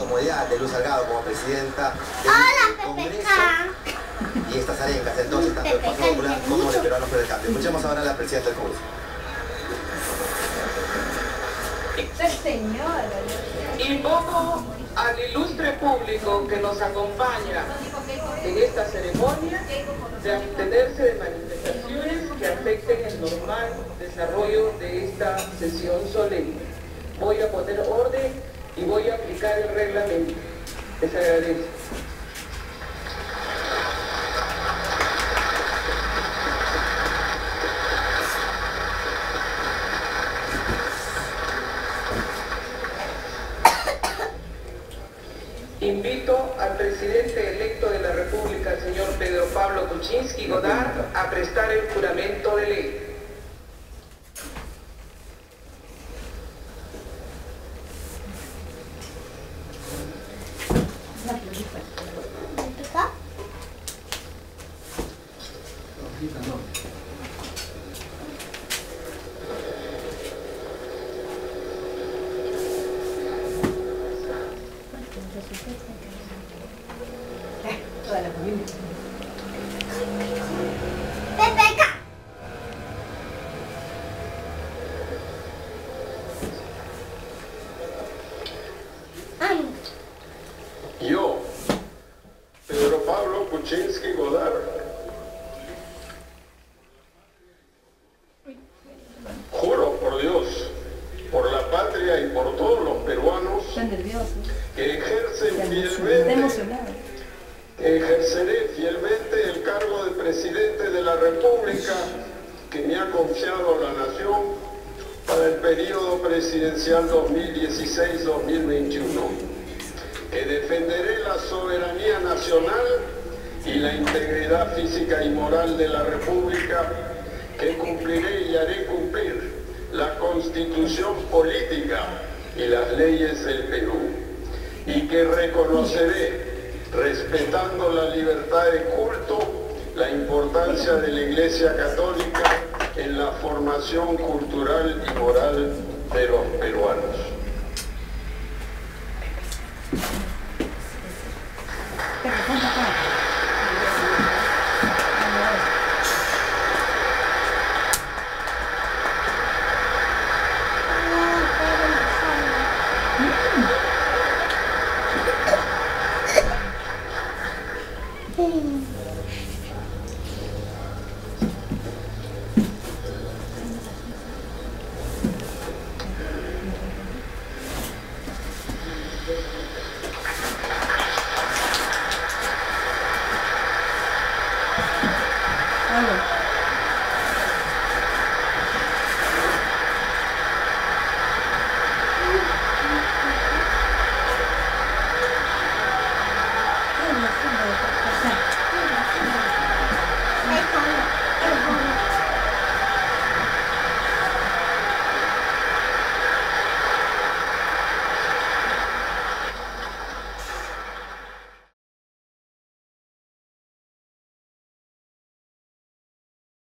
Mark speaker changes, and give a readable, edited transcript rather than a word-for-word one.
Speaker 1: comodidad de Luz Salgado como presidenta del Congreso y estas arencas, entonces, tanto el Partido Popular como el Peruano por el Cambio. Escuchemos ahora a la presidenta del Congreso.
Speaker 2: Invoco al ilustre público que nos acompaña en esta ceremonia de abstenerse de manifestaciones que afecten el normal desarrollo de esta sesión solemne. Voy a poner orden y voy a aplicar el reglamento. Les agradezco. Invito al presidente electo de la República, el señor Pedro Pablo Kuczynski Godard, a prestar el juramento de ley.
Speaker 3: Toda la familia.
Speaker 4: Yo, Pedro Pablo Kuczynski Godard, juro por Dios, por la patria y por todos los peruanos que ejerceré fielmente el cargo de presidente de la República que me ha confiado la nación para el periodo presidencial 2016-2021, que defenderé la soberanía nacional y la integridad física y moral de la República, que cumpliré y haré cumplir la Constitución política y las leyes del Perú, y que reconoceré, respetando la libertad de culto, la importancia de la Iglesia Católica en la formación cultural y moral de los peruanos.